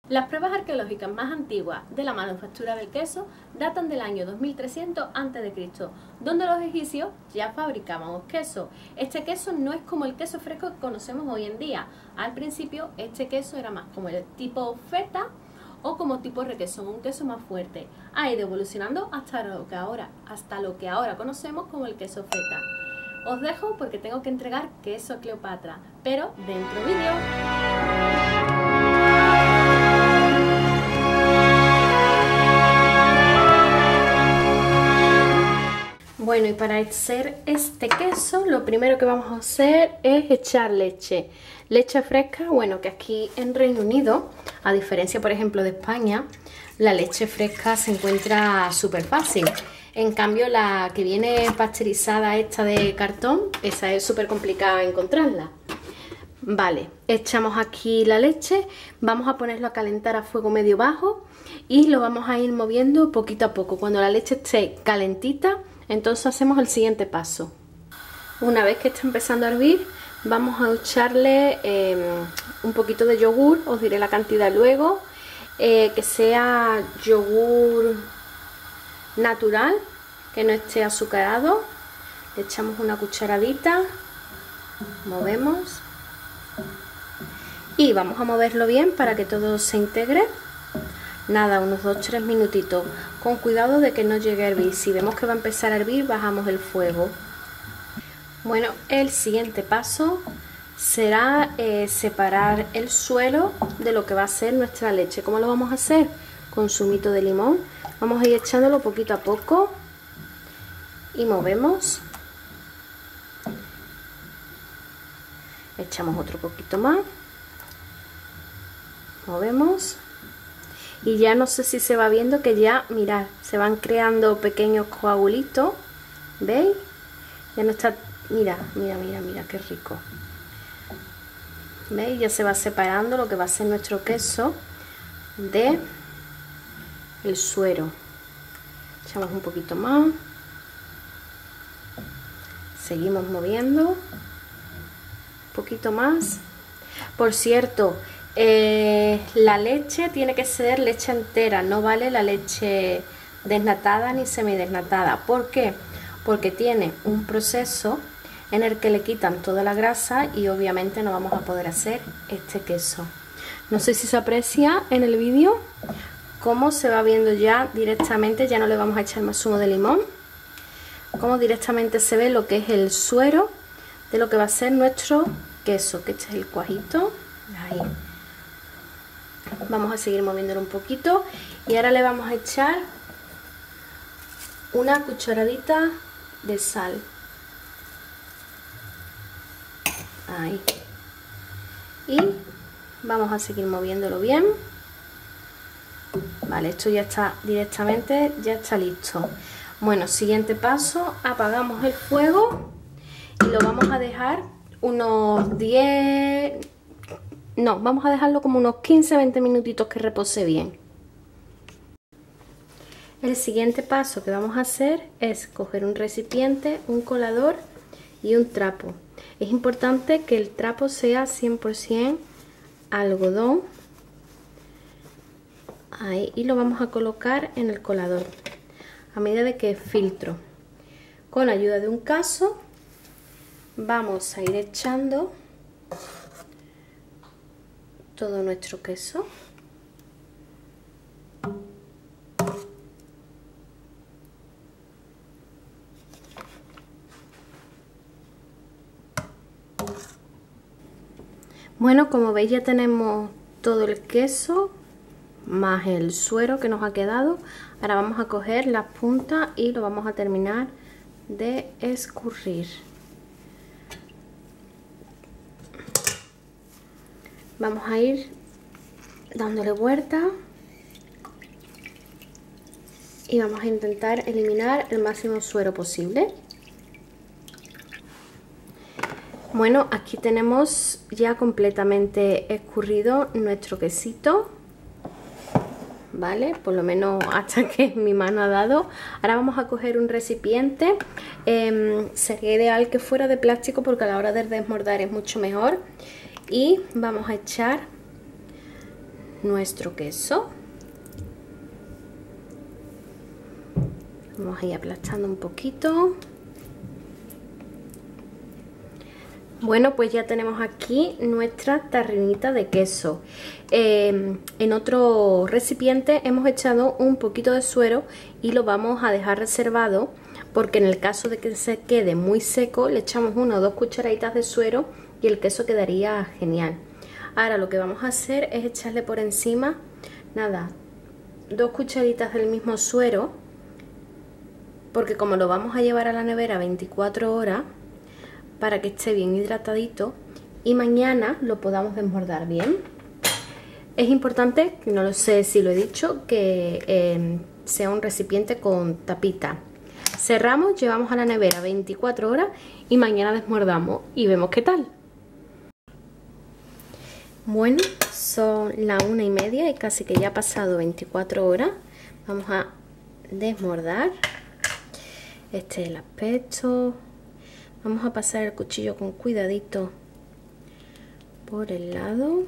Las pruebas arqueológicas más antiguas de la manufactura del queso datan del año 2300 a.C., donde los egipcios ya fabricaban queso. Este queso no es como el queso fresco que conocemos hoy en día. Al principio este queso era más como el tipo feta o como tipo requesón, un queso más fuerte. Ha ido evolucionando hasta lo que ahora conocemos como el queso feta. Os dejo porque tengo que entregar queso a Cleopatra, pero dentro vídeo. Bueno, y para hacer este queso lo primero que vamos a hacer es echar leche. Leche fresca, bueno, que aquí en Reino Unido, a diferencia por ejemplo de España, la leche fresca se encuentra súper fácil. En cambio la que viene pasteurizada, esta de cartón, esa es súper complicada encontrarla. Vale, echamos aquí la leche, vamos a ponerlo a calentar a fuego medio bajo y lo vamos a ir moviendo poquito a poco. Cuando la leche esté calentita, entonces hacemos el siguiente paso. Una vez que está empezando a hervir, vamos a echarle un poquito de yogur, os diré la cantidad luego, que sea yogur natural, que no esté azucarado. Le echamos una cucharadita, movemos y vamos a moverlo bien para que todo se integre. Nada, unos 2-3 minutitos, con cuidado de que no llegue a hervir. Si vemos que va a empezar a hervir, bajamos el fuego. Bueno, el siguiente paso será separar el suero de lo que va a ser nuestra leche. ¿Cómo lo vamos a hacer? Con zumito de limón. Vamos a ir echándolo poquito a poco y movemos. Echamos otro poquito más. Movemos. Y ya no sé si se va viendo que ya, mirad, se van creando pequeños coagulitos. ¿Veis? Ya no está... Mira, qué rico. ¿Veis? Ya se va separando lo que va a ser nuestro queso de el suero. Echamos un poquito más. Seguimos moviendo. Un poquito más. Por cierto, la leche tiene que ser leche entera, no vale la leche desnatada ni semidesnatada. ¿Por qué? Porque tiene un proceso en el que le quitan toda la grasa y obviamente no vamos a poder hacer este queso. No sé si se aprecia en el vídeo cómo se va viendo ya directamente, ya no le vamos a echar más zumo de limón, cómo directamente se ve lo que es el suero de lo que va a ser nuestro queso, que este es el cuajito. Ahí. Vamos a seguir moviéndolo un poquito y ahora le vamos a echar una cucharadita de sal. Ahí. Y vamos a seguir moviéndolo bien. Vale, esto ya está directamente, ya está listo. Bueno, siguiente paso, apagamos el fuego y lo vamos a dejar unos 10... No, vamos a dejarlo como unos 15-20 minutitos que repose bien. El siguiente paso que vamos a hacer es coger un recipiente, un colador y un trapo. Es importante que el trapo sea 100% algodón. Ahí, y lo vamos a colocar en el colador a medida de que filtro. Con ayuda de un cazo vamos a ir echando todo nuestro queso. Bueno, como veis ya tenemos todo el queso más el suero que nos ha quedado. Ahora vamos a coger las puntas y lo vamos a terminar de escurrir. Vamos a ir dándole vuelta y vamos a intentar eliminar el máximo suero posible. Bueno, aquí tenemos ya completamente escurrido nuestro quesito, ¿vale? Por lo menos hasta que mi mano ha dado. Ahora vamos a coger un recipiente. Sería ideal que fuera de plástico porque a la hora de desmordar es mucho mejor. Y vamos a echar nuestro queso. Vamos a ir aplastando un poquito. Bueno, pues ya tenemos aquí nuestra tarrinita de queso. En otro recipiente hemos echado un poquito de suero y lo vamos a dejar reservado, porque en el caso de que se quede muy seco le echamos 1 o 2 cucharaditas de suero y el queso quedaría genial. Ahora lo que vamos a hacer es echarle por encima, nada, 2 cucharitas del mismo suero, porque como lo vamos a llevar a la nevera 24 horas, para que esté bien hidratadito y mañana lo podamos desmordar bien. Es importante, no lo sé si lo he dicho, que sea un recipiente con tapita. Cerramos, llevamos a la nevera 24 horas y mañana desmordamos y vemos qué tal. Bueno, son las 1:30 y casi que ya ha pasado 24 horas. Vamos a desmordar. Este es el aspecto. Vamos a pasar el cuchillo con cuidadito por el lado.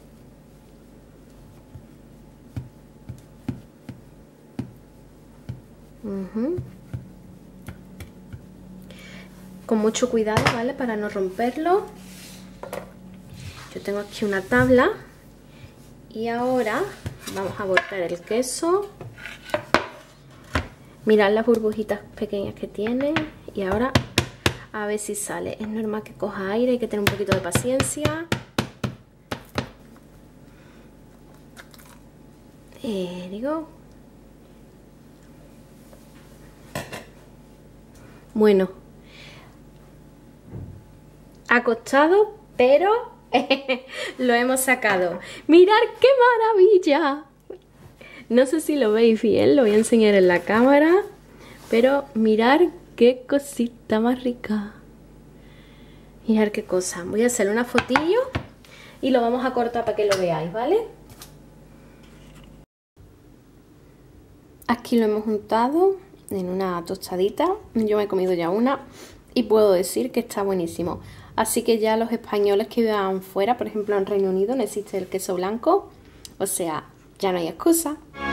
Con mucho cuidado, ¿vale? Para no romperlo. Yo tengo aquí una tabla y ahora vamos a volcar el queso. Mirad las burbujitas pequeñas que tiene y ahora a ver si sale. Es normal que coja aire, hay que tener un poquito de paciencia. Digo. Bueno, ha costado, pero lo hemos sacado. ¡Mirad qué maravilla! No sé si lo veis bien, lo voy a enseñar en la cámara, pero mirad qué cosita más rica. Mirad qué cosa. Voy a hacer una fotillo y lo vamos a cortar para que lo veáis, ¿vale? Aquí lo hemos untado en una tostadita. Yo me he comido ya una y puedo decir que está buenísimo. Así que ya los españoles que vivan fuera, por ejemplo en Reino Unido, no existe el queso blanco. O sea, ya no hay excusa.